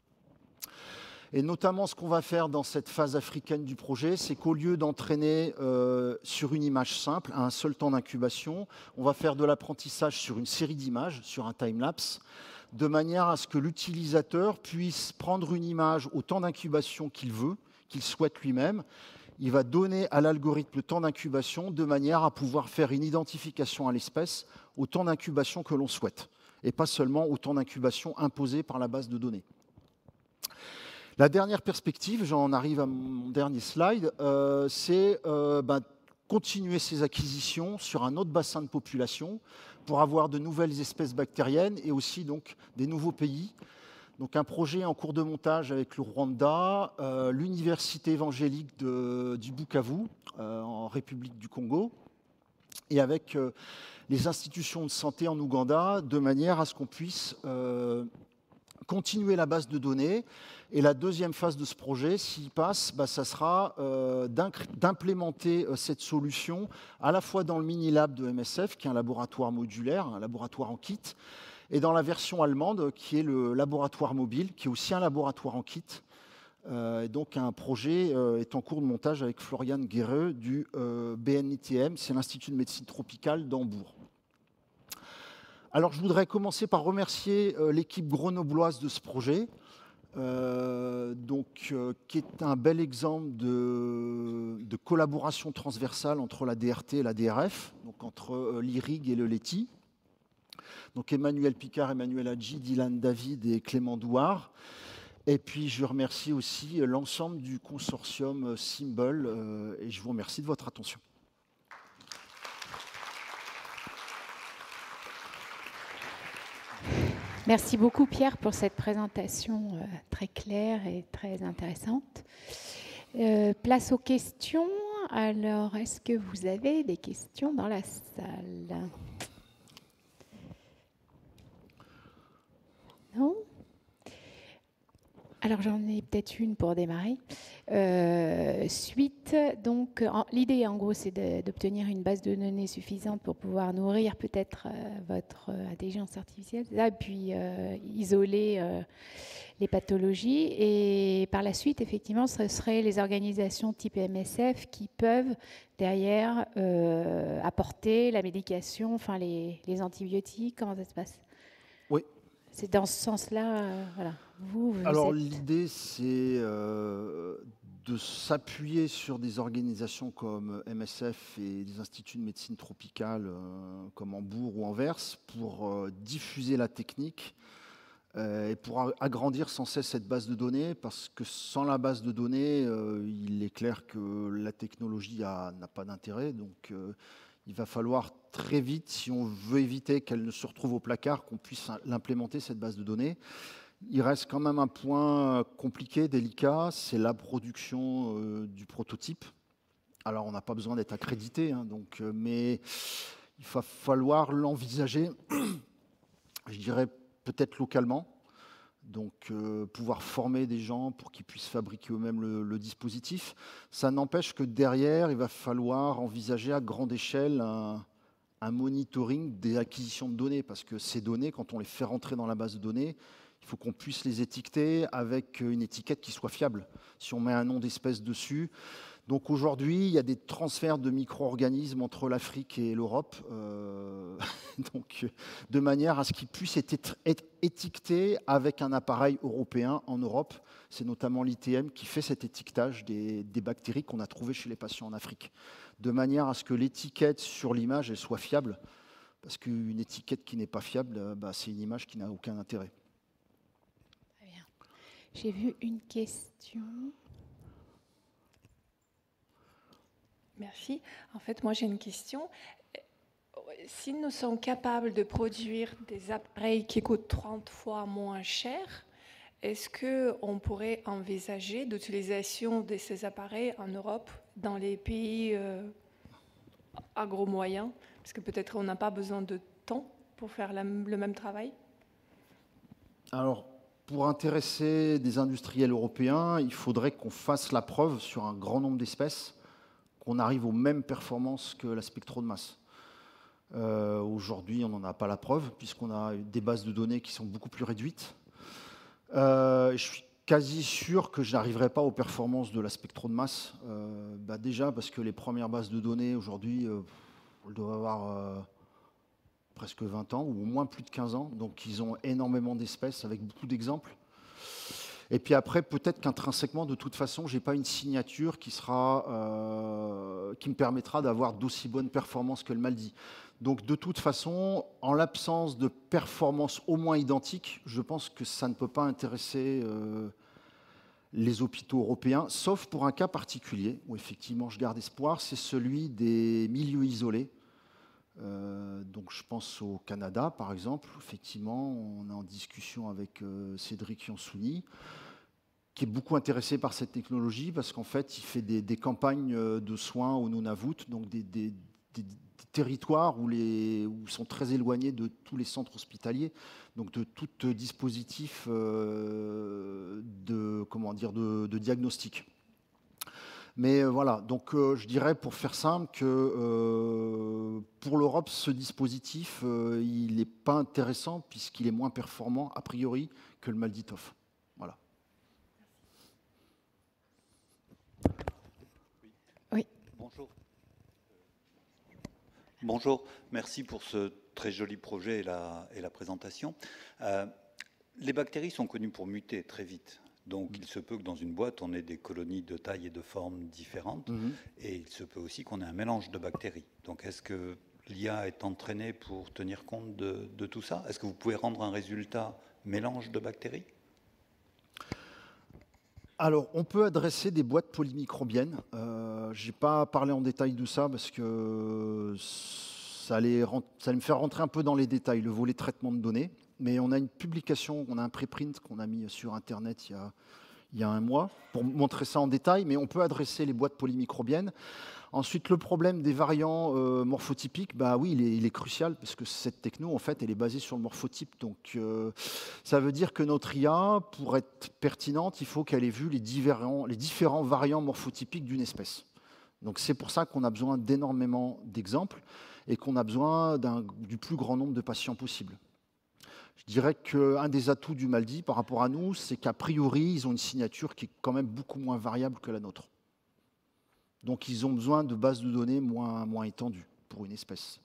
Speaker 2: Et notamment, ce qu'on va faire dans cette phase africaine du projet, c'est qu'au lieu d'entraîner euh, sur une image simple, à un seul temps d'incubation, on va faire de l'apprentissage sur une série d'images, sur un time-lapse, de manière à ce que l'utilisateur puisse prendre une image au temps d'incubation qu'il veut, qu'il souhaite lui-même, il va donner à l'algorithme le temps d'incubation de manière à pouvoir faire une identification à l'espèce au temps d'incubation que l'on souhaite, et pas seulement au temps d'incubation imposé par la base de données. La dernière perspective, j'en arrive à mon dernier slide, euh, c'est euh, ben, continuer ces acquisitions sur un autre bassin de population pour avoir de nouvelles espèces bactériennes et aussi donc des nouveaux pays. Donc un projet en cours de montage avec le Rwanda, euh, l'université évangélique de, du Bukavu, euh, en République du Congo, et avec euh, les institutions de santé en Ouganda, de manière à ce qu'on puisse euh, continuer la base de données. Et la deuxième phase de ce projet, s'il passe, bah, ça sera euh, d'implémenter euh, cette solution à la fois dans le mini-lab de M S F, qui est un laboratoire modulaire, un laboratoire en kit, et dans la version allemande, qui est le laboratoire mobile, qui est aussi un laboratoire en kit. Euh, et donc un projet euh, est en cours de montage avec Florian Guerreux du euh, B N I T M, c'est l'Institut de médecine tropicale d'Hambourg. Alors je voudrais commencer par remercier euh, l'équipe grenobloise de ce projet, euh, donc, euh, qui est un bel exemple de, de collaboration transversale entre la D R T et la D R F, donc entre euh, l'I R I G et le LETI. Donc Emmanuel Picard, Emmanuel Hadji, Dylan David et Clément Douard. Et puis je remercie aussi l'ensemble du consortium Symbol euh, et je vous remercie de votre attention.
Speaker 1: Merci beaucoup Pierre pour cette présentation euh, très claire et très intéressante. Euh, place aux questions. Alors, est-ce que vous avez des questions dans la salle ? Non ? Alors j'en ai peut-être une pour démarrer. Euh, suite, donc l'idée en gros c'est d'obtenir une base de données suffisante pour pouvoir nourrir peut-être euh, votre intelligence artificielle, et puis euh, isoler euh, les pathologies. Et par la suite, effectivement, ce seraient les organisations type M S F qui peuvent derrière euh, apporter la médication, enfin les, les antibiotiques. Comment ça se passe ?
Speaker 2: Oui.
Speaker 1: C'est dans ce sens-là, euh, voilà. Vous, vous
Speaker 2: Alors
Speaker 1: êtes...
Speaker 2: l'idée, c'est euh, de s'appuyer sur des organisations comme M S F et des instituts de médecine tropicale euh, comme Hambourg ou Anvers pour euh, diffuser la technique euh, et pour agrandir sans cesse cette base de données, parce que sans la base de données, euh, il est clair que la technologie n'a pas d'intérêt. Donc euh, il va falloir très vite, si on veut éviter qu'elle ne se retrouve au placard, qu'on puisse l'implémenter, cette base de données. Il reste quand même un point compliqué, délicat, c'est la production euh, du prototype. Alors, on n'a pas besoin d'être accrédité, hein, donc, euh, mais il va falloir l'envisager, je dirais peut-être localement, donc euh, pouvoir former des gens pour qu'ils puissent fabriquer eux-mêmes le, le dispositif. Ça n'empêche que derrière, il va falloir envisager à grande échelle un, un monitoring des acquisitions de données, parce que ces données, quand on les fait rentrer dans la base de données, il faut qu'on puisse les étiqueter avec une étiquette qui soit fiable, si on met un nom d'espèce dessus. Donc aujourd'hui, il y a des transferts de micro-organismes entre l'Afrique et l'Europe, euh, donc de manière à ce qu'ils puissent être, être étiquetés avec un appareil européen en Europe. C'est notamment l'I T M qui fait cet étiquetage des, des bactéries qu'on a trouvées chez les patients en Afrique, de manière à ce que l'étiquette sur l'image elle soit fiable, parce qu'une étiquette qui n'est pas fiable, bah, c'est une image qui n'a aucun intérêt.
Speaker 1: Très bien. J'ai vu une question.
Speaker 3: Merci. En fait, moi, j'ai une question. Si nous sommes capables de produire des appareils qui coûtent trente fois moins cher, est-ce qu'on pourrait envisager l'utilisation de ces appareils en Europe, dans les pays euh, agro-moyens? Parce que peut-être on n'a pas besoin de temps pour faire la, le même travail.
Speaker 2: Alors, pour intéresser des industriels européens, il faudrait qu'on fasse la preuve sur un grand nombre d'espèces qu'on arrive aux mêmes performances que la spectro de masse. Euh, Aujourd'hui, on n'en a pas la preuve, puisqu'on a des bases de données qui sont beaucoup plus réduites. Euh, je suis quasi sûr que je n'arriverai pas aux performances de la spectro de masse. Euh, bah déjà, parce que les premières bases de données, aujourd'hui, euh, elles doivent avoir euh, presque vingt ans, ou au moins plus de quinze ans. Donc, ils ont énormément d'espèces, avec beaucoup d'exemples. Et puis après, peut-être qu'intrinsèquement, de toute façon, je n'ai pas une signature qui, sera, euh, qui me permettra d'avoir d'aussi bonnes performances que le Maldi. Donc de toute façon, en l'absence de performances au moins identiques, je pense que ça ne peut pas intéresser euh, les hôpitaux européens, sauf pour un cas particulier, où effectivement je garde espoir, c'est celui des milieux isolés. Euh, donc je pense au Canada, par exemple. Effectivement, on est en discussion avec euh, Cédric Yansouni, qui est beaucoup intéressé par cette technologie, parce qu'en fait, il fait des, des campagnes de soins au Nunavut, donc des, des, des, des territoires où, les, où sont très éloignés de tous les centres hospitaliers, donc de tout dispositif euh, de, comment dire, de, de diagnostic. Mais euh, voilà, donc euh, je dirais pour faire simple que euh, pour l'Europe, ce dispositif, euh, il n'est pas intéressant puisqu'il est moins performant a priori que le Malditoff. Voilà.
Speaker 1: Oui.
Speaker 4: Bonjour. Bonjour, merci pour ce très joli projet et la, et la présentation. Euh, les bactéries sont connues pour muter très vite. Donc, il se peut que dans une boîte, on ait des colonies de taille et de forme différentes. Mmh. Et il se peut aussi qu'on ait un mélange de bactéries. Donc, est-ce que l'I A est entraînée pour tenir compte de, de tout ça? Est-ce que vous pouvez rendre un résultat mélange de bactéries?
Speaker 2: Alors, on peut adresser des boîtes polymicrobiennes. Euh, je n'ai pas parlé en détail de ça parce que ça allait, ça allait me faire rentrer un peu dans les détails, le volet traitement de données. Mais on a une publication, on a un préprint qu'on a mis sur Internet il y a, il y a un mois pour montrer ça en détail, mais on peut adresser les boîtes polymicrobiennes. Ensuite, le problème des variants euh, morphotypiques, bah oui, il est, il est crucial parce que cette techno, en fait, elle est basée sur le morphotype. Donc, euh, ça veut dire que notre I A, pour être pertinente, il faut qu'elle ait vu les différents, les différents variants morphotypiques d'une espèce. Donc, c'est pour ça qu'on a besoin d'énormément d'exemples et qu'on a besoin du plus grand nombre de patients possible. Je dirais qu'un des atouts du Maldi par rapport à nous, c'est qu'a priori, ils ont une signature qui est quand même beaucoup moins variable que la nôtre. Donc, ils ont besoin de bases de données moins, moins étendues pour une espèce.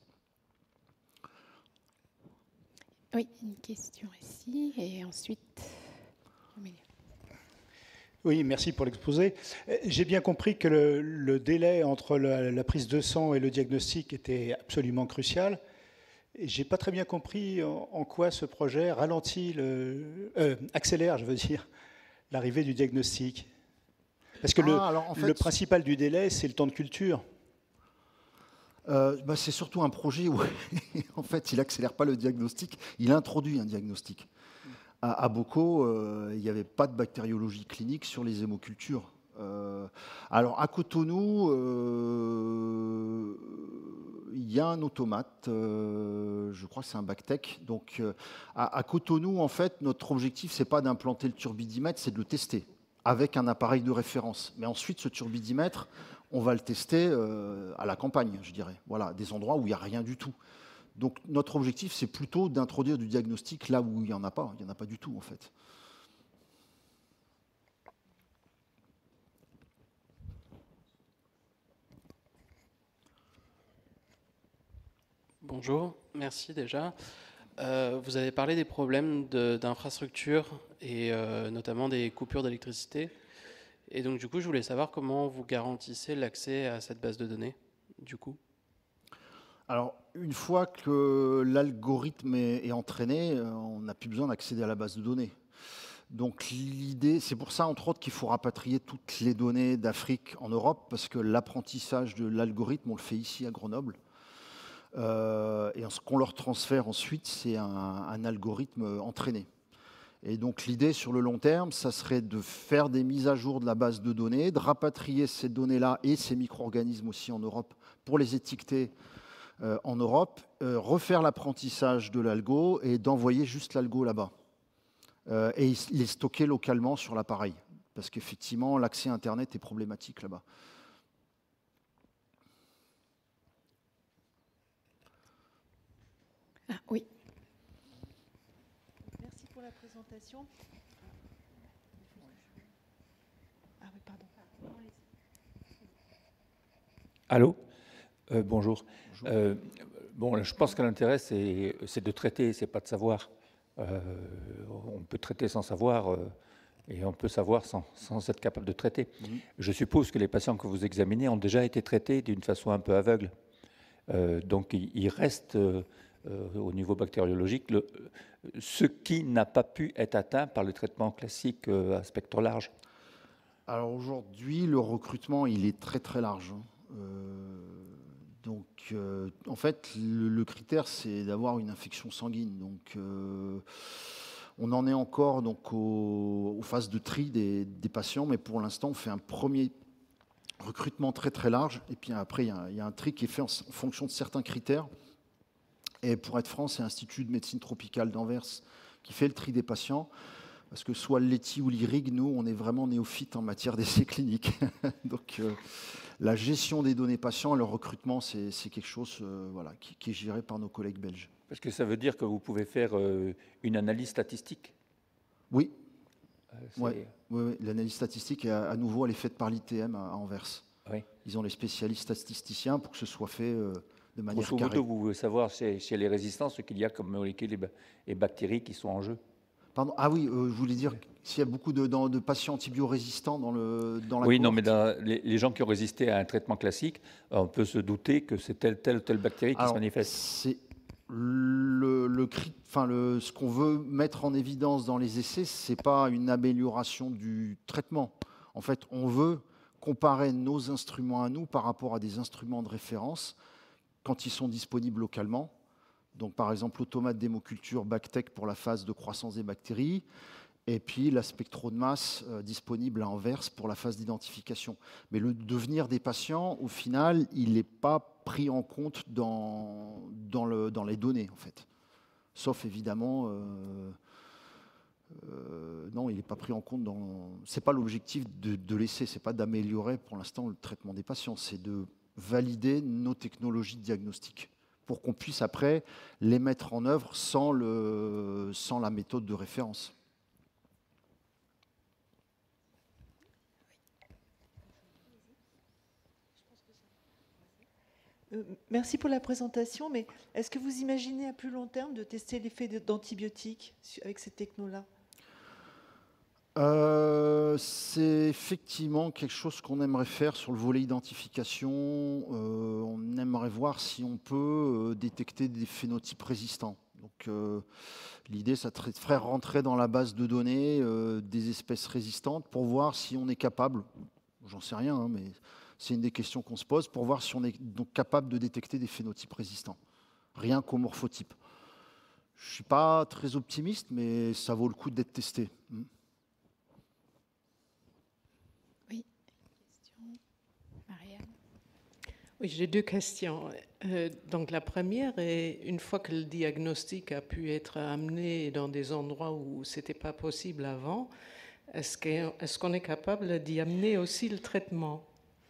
Speaker 1: Oui, une question ici, et ensuite...
Speaker 5: Oui, merci pour l'exposé. J'ai bien compris que le, le délai entre la, la prise de sang et le diagnostic était absolument crucial. Je n'ai pas très bien compris en, en quoi ce projet ralentit, le, euh, accélère, je veux dire, l'arrivée du diagnostic. Parce que ah, le, alors, en fait, le principal du délai, c'est le temps de culture.
Speaker 2: Euh, bah, c'est surtout un projet où, en fait, il n'accélère pas le diagnostic, il introduit un diagnostic. À, à Boko, euh, il n'y avait pas de bactériologie clinique sur les hémocultures. Euh, alors, à Cotonou, euh, il y a un automate, euh, je crois que c'est un Bactec. Donc, euh, à, à Cotonou, en fait, notre objectif, ce n'est pas d'implanter le turbidimètre, c'est de le tester avec un appareil de référence. Mais ensuite, ce turbidimètre, on va le tester euh, à la campagne, je dirais. Voilà, des endroits où il n'y a rien du tout. Donc, notre objectif, c'est plutôt d'introduire du diagnostic là où il n'y en a pas. Il n'y en a pas du tout, en fait.
Speaker 6: Bonjour, merci déjà. Euh, vous avez parlé des problèmes d'infrastructure et euh, notamment des coupures d'électricité. Et donc, du coup, je voulais savoir comment vous garantissez l'accès à cette base de données, du coup.
Speaker 2: Alors, une fois que l'algorithme est, est entraîné, on n'a plus besoin d'accéder à la base de données. Donc, l'idée, c'est pour ça, entre autres, qu'il faut rapatrier toutes les données d'Afrique en Europe, parce que l'apprentissage de l'algorithme, on le fait ici à Grenoble. Euh, et ce qu'on leur transfère ensuite, c'est un, un algorithme entraîné. Et donc l'idée sur le long terme, ça serait de faire des mises à jour de la base de données, de rapatrier ces données-là et ces micro-organismes aussi en Europe pour les étiqueter euh, en Europe, euh, refaire l'apprentissage de l'algo et d'envoyer juste l'algo là-bas. Euh, et les stocker localement sur l'appareil. Parce qu'effectivement, l'accès à Internet est problématique là-bas.
Speaker 1: Ah, oui.
Speaker 7: Merci pour la présentation. Ah oui, pardon.
Speaker 8: Allô, euh, bonjour. bonjour. Euh, bon, je pense que l'intérêt, c'est de traiter, c'est pas de savoir. Euh, on peut traiter sans savoir, euh, Et on peut savoir sans, sans être capable de traiter.
Speaker 2: Mmh.
Speaker 8: Je suppose que les patients que vous examinez ont déjà été traités d'une façon un peu aveugle. Euh, donc il, il reste euh, euh, au niveau bactériologique le, ce qui n'a pas pu être atteint par le traitement classique euh, à spectre large.
Speaker 2: Alors aujourd'hui, le recrutement, il est très très large. Euh, donc euh, en fait, le, le critère, c'est d'avoir une infection sanguine. Donc euh, on en est encore donc, au, aux phases de tri des, des patients, mais pour l'instant, on fait un premier recrutement très très large. Et puis après, il y a, il y a un tri qui est fait en, en fonction de certains critères. Et pour être franc, c'est l'Institut de médecine tropicale d'Anvers qui fait le tri des patients. Parce que soit l'E T I ou l'I R I G, nous, on est vraiment néophytes en matière d'essais cliniques. Donc euh, la gestion des données patients et le recrutement, c'est quelque chose euh, voilà, qui, qui est géré par nos collègues belges.
Speaker 8: Parce que ça veut dire que vous pouvez faire euh, une analyse statistique.
Speaker 2: Oui.
Speaker 8: Euh,
Speaker 2: oui, oui, oui. L'analyse statistique, à, à nouveau, elle est faite par l'I T M à, à Anvers.
Speaker 8: Oui.
Speaker 2: Ils ont les spécialistes statisticiens pour que ce soit fait euh, de manière
Speaker 8: Grosso
Speaker 2: carrée.
Speaker 8: modo, vous voulez savoir chez, chez les résistants ce qu'il y a comme molécules et bactéries qui sont en jeu.
Speaker 2: Pardon. Ah oui, euh, je voulais dire s'il y a beaucoup de, dans, de patients antibiorésistants dans, le, dans la
Speaker 8: Oui,
Speaker 2: cohorte.
Speaker 8: non, mais dans les, les gens qui ont résisté à un traitement classique, on peut se douter que c'est telle, telle ou telle bactérie qui
Speaker 2: Alors,
Speaker 8: se manifeste.
Speaker 2: C'est le, le, enfin le, ce qu'on veut mettre en évidence dans les essais, ce n'est pas une amélioration du traitement. En fait, on veut comparer nos instruments à nous par rapport à des instruments de référence quand ils sont disponibles localement. Donc, par exemple, l'automate d'hémoculture Bactec pour la phase de croissance des bactéries, et puis la spectro de masse euh, disponible à Anvers pour la phase d'identification. Mais le devenir des patients, au final, il n'est pas pris en compte dans, dans, le, dans les données, en fait. Sauf évidemment, euh, euh, non, il n'est pas pris en compte dans. C'est pas l'objectif de, de l'essai, c'est pas d'améliorer pour l'instant le traitement des patients, c'est de valider nos technologies de diagnostic pour qu'on puisse après les mettre en œuvre sans, le, sans la méthode de référence.
Speaker 7: Euh, merci pour la présentation, mais est-ce que vous imaginez à plus long terme de tester l'effet d'antibiotiques avec ces technos-là ?
Speaker 2: Euh, c'est effectivement quelque chose qu'on aimerait faire sur le volet identification. Euh, on aimerait voir si on peut euh, détecter des phénotypes résistants. Donc, euh, l'idée, ça serait de faire rentrer dans la base de données euh, des espèces résistantes pour voir si on est capable, j'en sais rien, hein, mais c'est une des questions qu'on se pose, pour voir si on est donc capable de détecter des phénotypes résistants, rien qu'au morphotype. Je ne suis pas très optimiste, mais ça vaut le coup d'être testé.
Speaker 9: Oui, j'ai deux questions. Euh, donc la première est, une fois que le diagnostic a pu être amené dans des endroits où ce n'était pas possible avant, est-ce qu'on est, qu'on est capable d'y amener aussi le traitement ?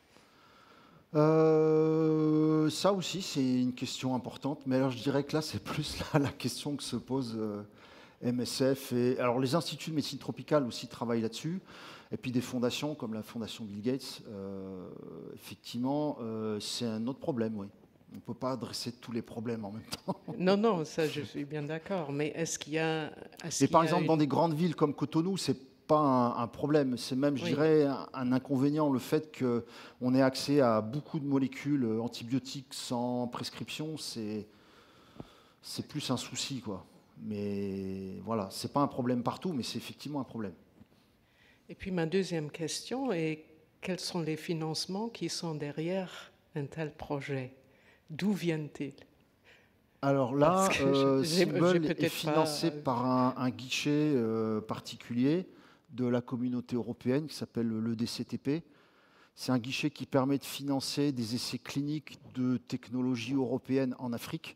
Speaker 2: euh, Ça aussi, c'est une question importante. Mais alors je dirais que là, c'est plus là, la question que se pose euh, M S F. Et, alors les instituts de médecine tropicale aussi travaillent là-dessus. Et puis des fondations comme la fondation Bill Gates, euh, effectivement, euh, c'est un autre problème, oui. On ne peut pas adresser tous les problèmes en même temps.
Speaker 9: Non, non, ça je suis bien d'accord. Mais est-ce qu'il y a...
Speaker 2: Et par exemple, une... dans des grandes villes comme Cotonou, ce n'est pas un, un problème. C'est même, je oui. dirais, un, un inconvénient, le fait qu'on ait accès à beaucoup de molécules antibiotiques sans prescription, c'est plus un souci, quoi. Mais voilà, ce n'est pas un problème partout, mais c'est effectivement un problème.
Speaker 9: Et puis ma deuxième question est, quels sont les financements qui sont derrière un tel projet? D'où viennent-ils?
Speaker 2: Alors là, euh, Symbol est financé pas... par un, un guichet euh, particulier de la communauté européenne qui s'appelle l'E D C T P. C'est un guichet qui permet de financer des essais cliniques de technologies européennes en Afrique.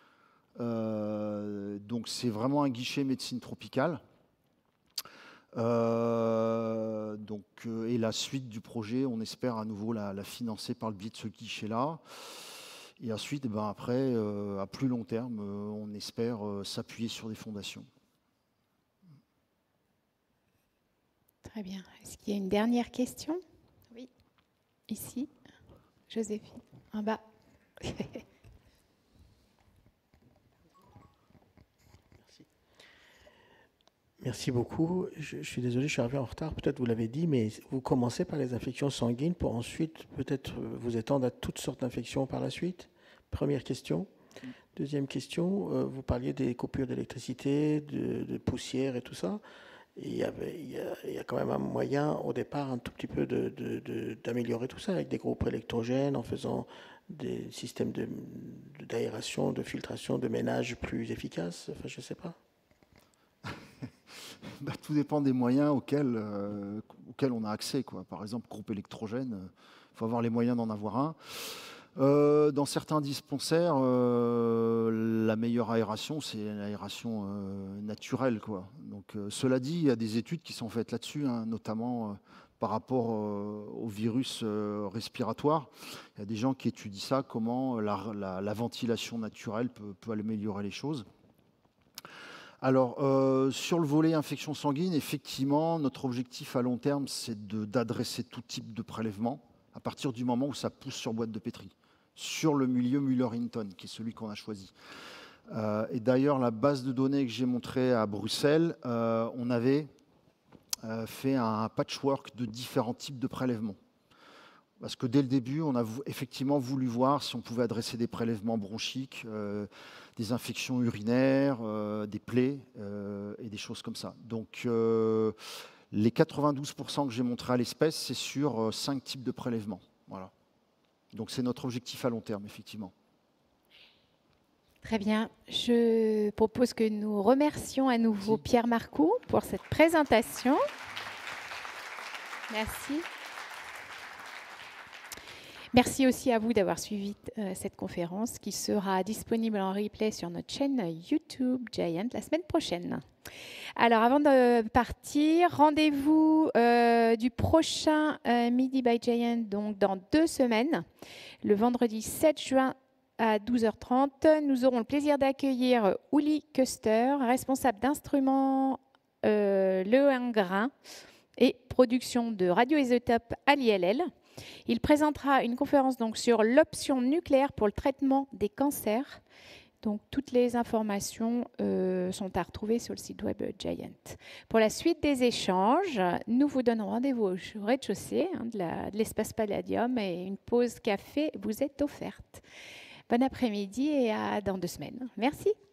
Speaker 2: Euh, donc c'est vraiment un guichet médecine tropicale. Euh, donc, euh, et la suite du projet, on espère à nouveau la, la financer par le biais de ce guichet-là. Et ensuite, ben après, euh, à plus long terme, euh, on espère euh, s'appuyer sur des fondations.
Speaker 1: Très bien. Est-ce qu'il y a une dernière question? Oui. Ici, Joséphine, en bas.
Speaker 10: Merci beaucoup. Je, je suis désolé, je suis arrivé en retard. Peut-être vous l'avez dit, mais vous commencez par les infections sanguines pour ensuite peut-être vous étendre à toutes sortes d'infections par la suite. Première question. Deuxième question, euh, vous parliez des coupures d'électricité, de, de poussière et tout ça. Et il, y avait, il, y a, il y a quand même un moyen au départ un tout petit peu de, de, de, d'améliorer tout ça avec des groupes électrogènes, en faisant des systèmes de, d'aération, de filtration, de ménage plus efficaces. Enfin, je ne sais pas.
Speaker 2: Bah, tout dépend des moyens auxquels, euh, auxquels on a accès, quoi. Par exemple, groupe électrogène, il faut avoir les moyens d'en avoir un. Euh, dans certains dispensaires, euh, la meilleure aération, c'est l'aération euh, naturelle, quoi. Donc, euh, cela dit, il y a des études qui sont faites là-dessus, hein, notamment euh, par rapport euh, au virus euh, respiratoire. Il y a des gens qui étudient ça, comment la, la, la ventilation naturelle peut, peut améliorer les choses. Alors, euh, sur le volet infection sanguine, effectivement, notre objectif à long terme, c'est d'adresser tout type de prélèvement à partir du moment où ça pousse sur boîte de pétri, sur le milieu Muller-Hinton, qui est celui qu'on a choisi. Euh, et d'ailleurs, la base de données que j'ai montrée à Bruxelles, euh, on avait euh, fait un patchwork de différents types de prélèvements. Parce que dès le début, on a effectivement voulu voir si on pouvait adresser des prélèvements bronchiques, euh, des infections urinaires, euh, des plaies euh, et des choses comme ça. Donc, euh, les quatre-vingt-douze pour cent que j'ai montré à l'espèce, c'est sur euh, cinq types de prélèvements. Voilà. Donc, c'est notre objectif à long terme, effectivement.
Speaker 1: Très bien. Je propose que nous remercions à nouveau Merci. Pierre Marcoux pour cette présentation. Merci. Merci aussi à vous d'avoir suivi euh, cette conférence qui sera disponible en replay sur notre chaîne YouTube Giant la semaine prochaine. Alors, avant de partir, rendez-vous euh, du prochain euh, Midi by Giant, donc dans deux semaines, le vendredi sept juin à douze heures trente. Nous aurons le plaisir d'accueillir Uli Köster, responsable d'instruments euh, Lehengrin et production de radioisotopes à l'I L L. Il présentera une conférence donc sur l'option nucléaire pour le traitement des cancers. Donc, toutes les informations euh, sont à retrouver sur le site web Giant. Pour la suite des échanges, nous vous donnons rendez-vous au rez-de-chaussée hein, de l'espace Palladium et une pause café vous est offerte. Bon après-midi et à dans deux semaines. Merci.